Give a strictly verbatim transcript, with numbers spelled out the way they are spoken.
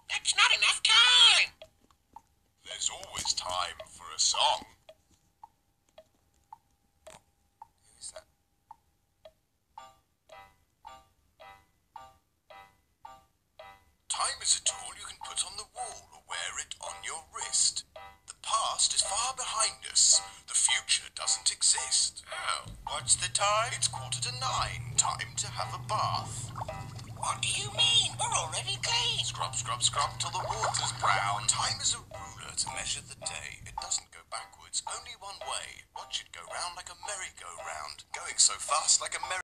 That's not enough time. There's always time for a song. Who's that? Time is a tool you can put on the wall or wear it on your wrist. The past is far behind us. The future doesn't exist. Oh. What's the time? It's quarter to nine. Time to have a bath. What do you mean? We're already clean. Scrub, scrub, scrub till the water's brown. Time is a ruler to measure the day. It doesn't go backwards, only one way. Watch it go round like a merry-go-round. Going so fast like a merry